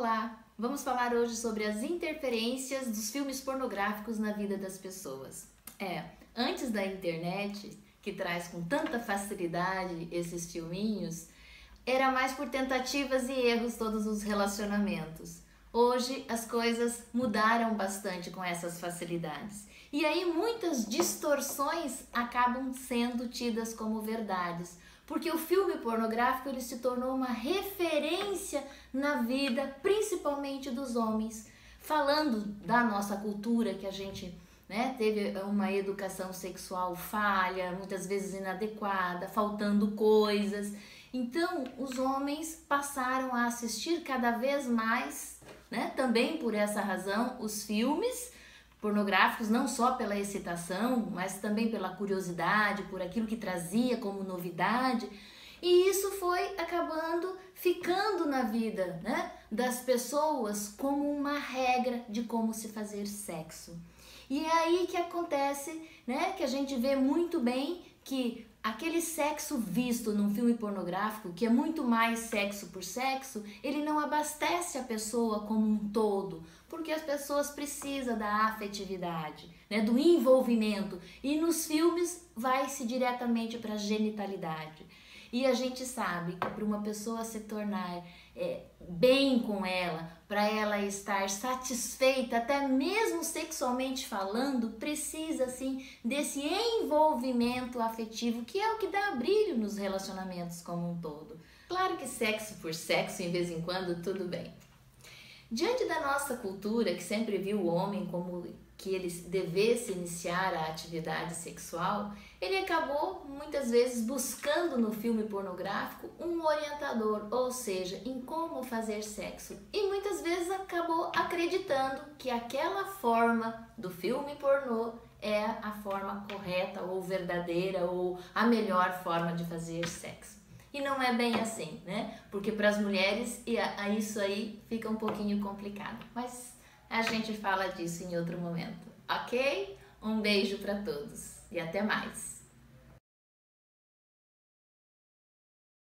Olá! Vamos falar hoje sobre as interferências dos filmes pornográficos na vida das pessoas. Antes da internet, que traz com tanta facilidade esses filminhos, era mais por tentativas e erros todos os relacionamentos. Hoje as coisas mudaram bastante com essas facilidades. E aí muitas distorções acabam sendo tidas como verdades, porque o filme pornográfico ele se tornou uma referência na vida, principalmente dos homens, falando da nossa cultura, que a gente teve uma educação sexual falha, muitas vezes inadequada, faltando coisas. Então os homens passaram a assistir cada vez mais, também por essa razão, os filmes pornográficos, não só pela excitação, mas também pela curiosidade, por aquilo que trazia como novidade. E isso foi acabando ficando na vida das pessoas como uma regra de como se fazer sexo. E é aí que acontece, que a gente vê muito bem que aquele sexo visto num filme pornográfico, que é muito mais sexo por sexo, ele não abastece a pessoa como um todo, porque as pessoas precisam da afetividade, do envolvimento. E nos filmes vai-se diretamente para a genitalidade. E a gente sabe que para uma pessoa se tornar bem com ela, para ela estar satisfeita, até mesmo sexualmente falando, precisa sim desse envolvimento afetivo, que é o que dá brilho nos relacionamentos como um todo. Claro que sexo por sexo, em vez em quando, tudo bem. Diante da nossa cultura, que sempre viu o homem como que ele devesse iniciar a atividade sexual, ele acabou muitas vezes buscando no filme pornográfico um orientador, ou seja, em como fazer sexo. E muitas vezes acabou acreditando que aquela forma do filme pornô é a forma correta ou verdadeira ou a melhor forma de fazer sexo. E não é bem assim, Porque para as mulheres isso aí fica um pouquinho complicado. Mas a gente fala disso em outro momento, ok? Um beijo para todos e até mais!